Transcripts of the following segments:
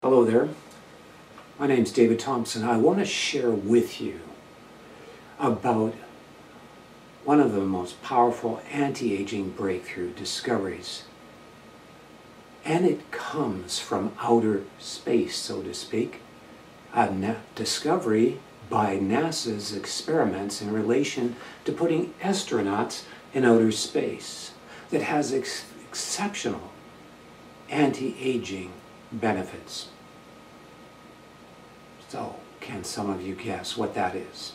Hello there, my name's David Thompson. I want to share with you about one of the most powerful anti-aging breakthrough discoveries. And it comes from outer space, so to speak. A discovery by NASA's experiments in relation to putting astronauts in outer space that has exceptional anti-aging benefits. So, can some of you guess what that is?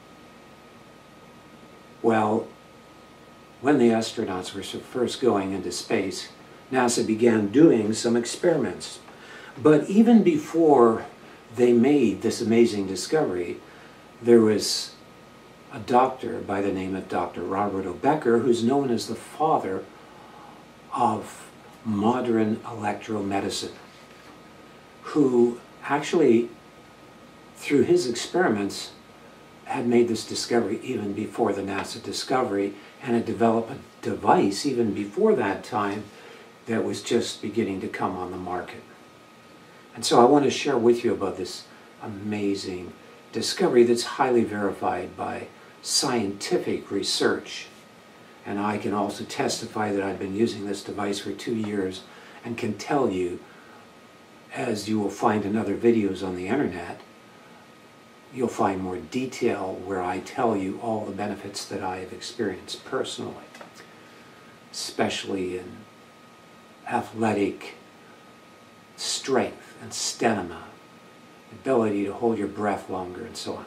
Well, when the astronauts were first going into space, NASA began doing some experiments. But even before they made this amazing discovery, there was a doctor by the name of Dr. Robert O. Becker, who's known as the father of modern electromedicine, who actually, through his experiments, had made this discovery even before the NASA discovery, and had developed a device even before that time that was just beginning to come on the market. And so I want to share with you about this amazing discovery that's highly verified by scientific research. And I can also testify that I've been using this device for 2 years and can tell you, as you will find in other videos on the internet, you'll find more detail where I tell you all the benefits that I have experienced personally, especially in athletic strength and stamina, ability to hold your breath longer, and so on.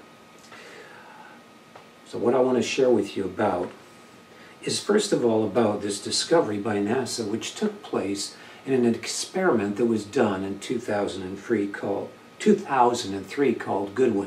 So what I want to share with you about is first of all about this discovery by NASA, which took place in an experiment that was done in 2003 called Goodwin.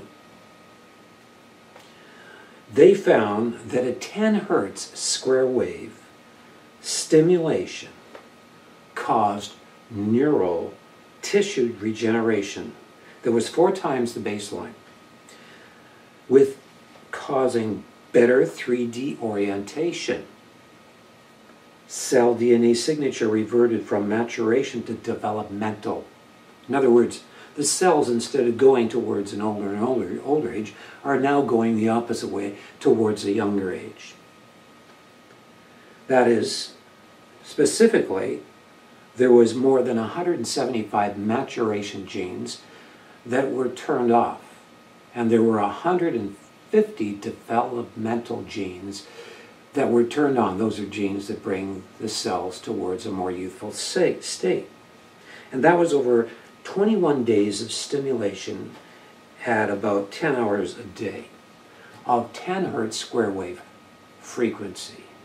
They found that a 10 hertz square wave stimulation caused neural tissue regeneration that was 4 times the baseline, with causing better 3D orientation. Cell DNA signature reverted from maturation to developmental. In other words, the cells, instead of going towards an older and older age, are now going the opposite way, towards a younger age. That is, specifically, there was more than 175 maturation genes that were turned off, and there were 150 developmental genes that were turned on. Those are genes that bring the cells towards a more youthful state. And that was over 21 days of stimulation at about 10 hours a day of 10 hertz square wave frequency.